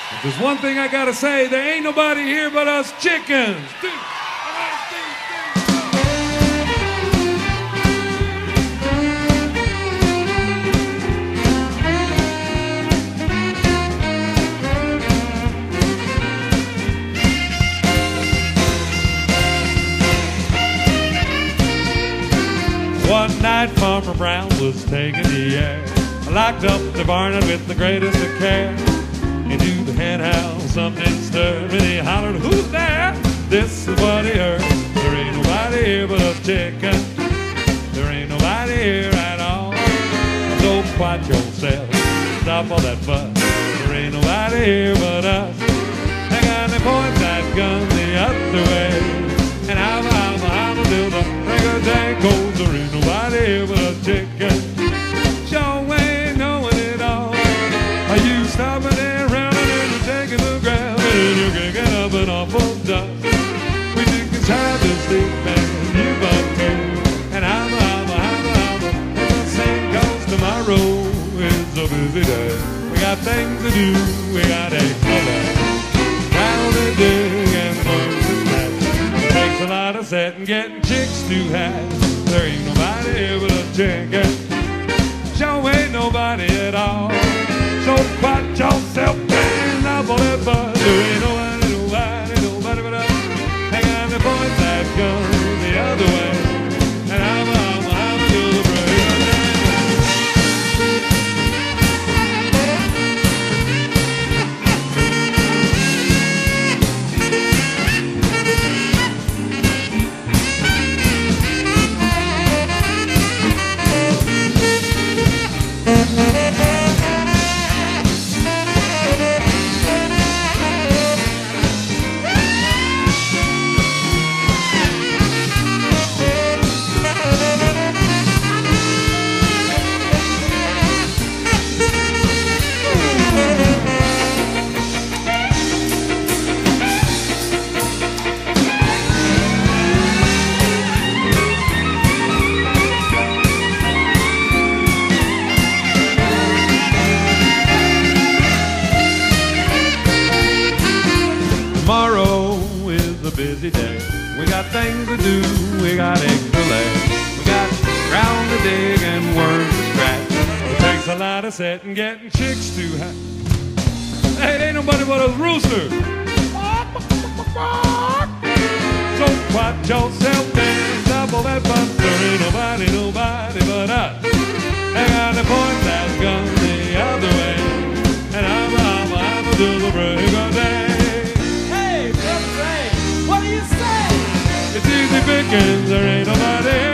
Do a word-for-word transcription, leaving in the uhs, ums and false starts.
There's one thing I gotta say, there ain't nobody here but us chickens. One night Farmer Brown was taking the air, locked up the barn with the greatest of care. Into the hen house something stirred, and he hollered, "Who's there?" This is what he heard: "There ain't nobody here but us chickens. There ain't nobody here at all. So quiet yourself, stop all that fuss. There ain't nobody here but us." Hang on and point that gun the other way, and hobble, hobble, hobble till the break of day goes. There ain't nobody here but us chickens. Sure ain't knowing it all. Are you stopping there running and you're taking the ground and you're kicking up an awful dust? We think it's time to sleep and you but me, and hobble, hobble, hobble, hobble, and the same goes tomorrow is a busy day. We got things to do, we got a color, round and dig and work to catch. It takes a lot of setting, getting chicks to hatch. There ain't nobody here but a chicken. Sure ain't nobody at all. So quiet yourself and nobble that bud. There ain't nobody, nobody, nobody but us. Hang on and point that gun the other way, and I'm, I'm, I'm till the break of day. Tomorrow is a busy day. We got things to do, we got eggs to lay. We got ground to dig and worms to scratch. It takes a lot of setting, getting chicks to hatch. Hey, it ain't nobody but a rooster. So quiet yourself and double that butt. There ain't nobody, nobody but us. Hang on and point that gun the other way, and I'm, I'm, I'm till the break of day. What do you say? It's easy pickings, there ain't nobody